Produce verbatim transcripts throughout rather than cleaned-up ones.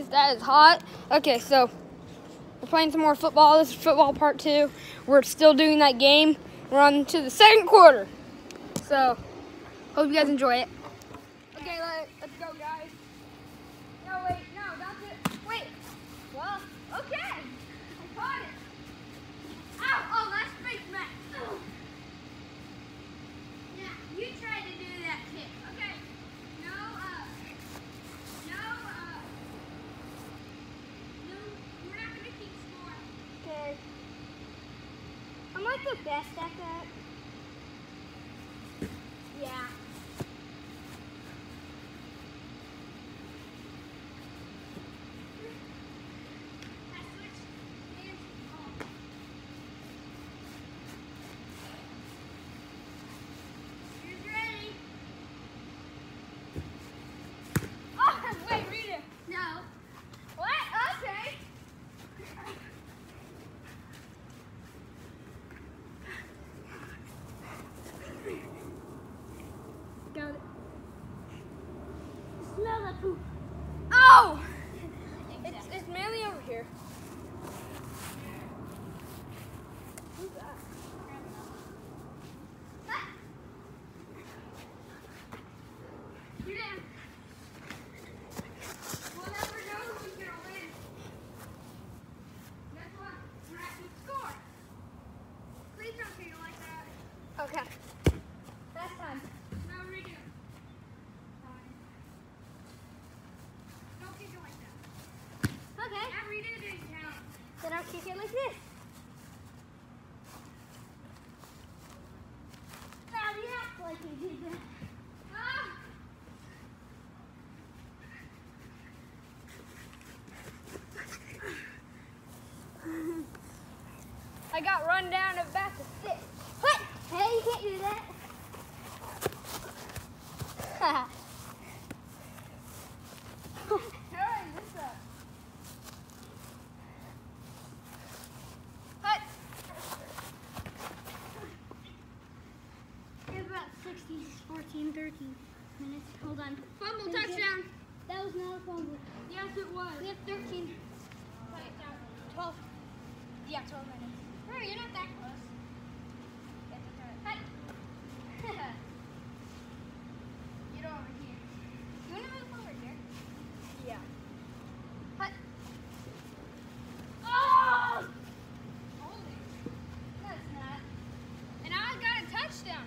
that is hot. Okay, so we're playing some more football. This is football part two. We're still doing that game. We're on to the second quarter. So, hope you guys enjoy it. Okay, let, let's go, guys. No, wait, no, that's it. Wait. Well, okay. I caught it. Ow, oh, that's fake Max. Oh. Yeah, you tried to do that kick. Okay. No, uh, no, uh, no, we're not going to keep score. Okay. I'm like the best at that. Yeah. Smell the poop. Oh! It's, it's mainly over here. Who's that? Ah! You're down. We'll never know who's going to win. Guess what? We're not going to score. Please don't treat it like that. Okay. Last time. No, redo. Okay. Then I'll kick it like this. Now you act like you did that. Ah. I got run down and back to six. What? Hey, you can't do that. sixteen, fourteen, thirteen minutes. Hold on. Fumble, touchdown. That was not a fumble. Yes, it was. We have thirteen. twelve. Yeah, twelve minutes. Hurry, you're not that close. Hi. Get over here. You want to move over here? Yeah. Hi. Oh! Holy. No, it's not. And I got a touchdown.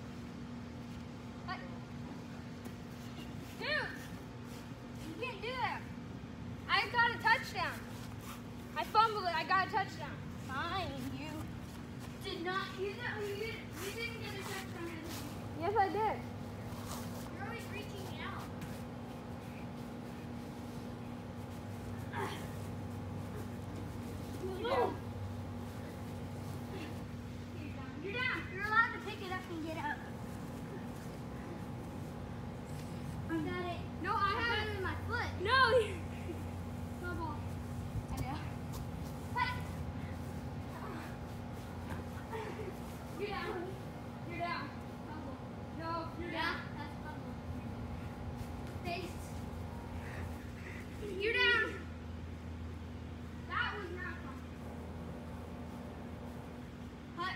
Dude, you can't do that. I got a touchdown. I fumbled it. I got a touchdown. Fine, you did not. You didn't. You didn't, you didn't get a touchdown. Yes, I did. You're always reaching me out. You're down. You're down. You're allowed to pick it up and get out. I got it. No, I, I have it in my foot. No. No ball. I know. Hey. You're down. You're down. Fumble. No, you're yeah, down. That's fumble. Face. You're down. That was not fumble. Hut.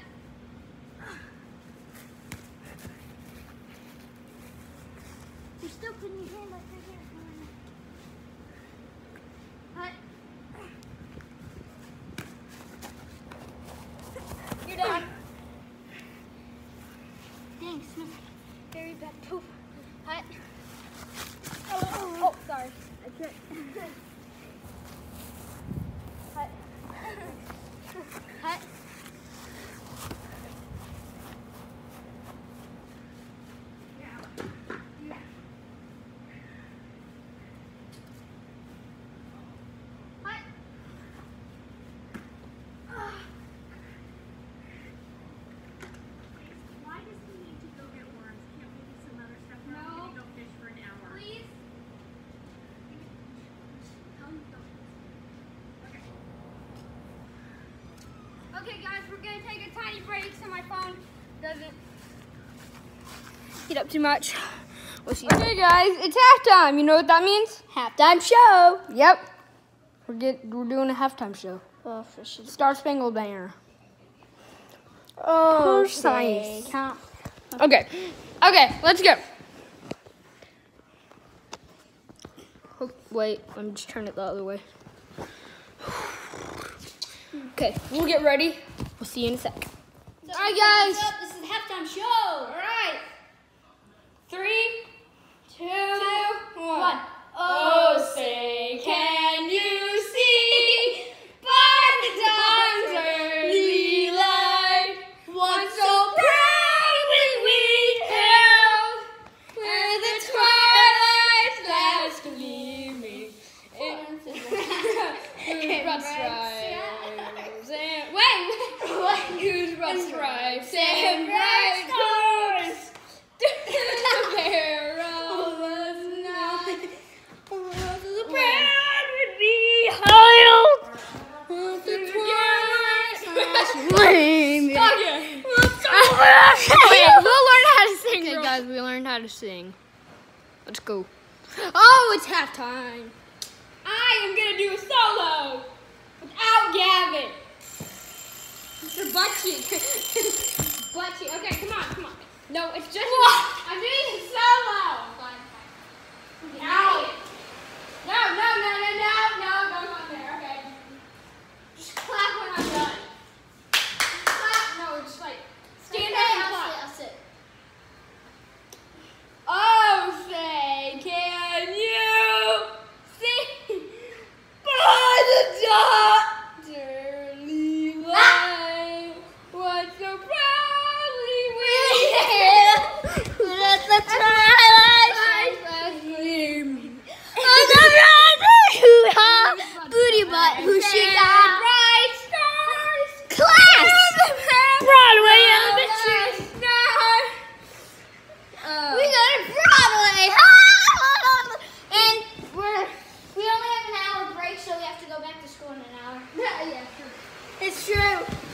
You're still putting your hand like right here. Hut. You're down. Thanks. Very bad poop. Hut. Oh, oh, sorry. I tripped. Hut. Hut. Okay guys, we're gonna take a tiny break so my phone doesn't heat up too much. We'll see you. Okay guys, it's halftime. You know what that means? Halftime show. Yep. We're get we're doing a halftime show. Oh, for sure. Star Spangled Banner. Oh, Precise. okay. Okay. Okay, let's go. Oh, wait, let me just turn it the other way. Okay, we'll get ready. We'll see you in a sec. So, All right, guys. what's up? This is the halftime show. All right. Three, two, two one. one. Oh, say, can you see by the dawn's early light what so proudly we hailed, where the twilight's last gleaming in goosebumps stripes and wait, goosebumps stripes and bright stars. The perilous night. The proud would be hailed. The twilight's gleaming. Okay. We'll learn how to sing. Okay, guys, we learned how to sing. Let's go. Oh, it's halftime. I am gonna do a solo without Gavin. Mister Butt-cheek. Butt-cheek. Okay, come on, come on. No, it's just what? I'm doing a solo. Fine, fine. No. No, no, no, no, no, no, don't go there. Okay. Just clap when I'm done. Clap. No, just like stand up and clap. I'll sit. Oh, say, can you see by the daughterly light what so proudly we hailed Let the twilight light gleaming on the brother who had booty butt who she got bright stars class. Broadway elementary. Uh, We go to Broadway. And we're we only have an hour break, so we have to go back to school in an hour. yeah, yeah, sure. It's true.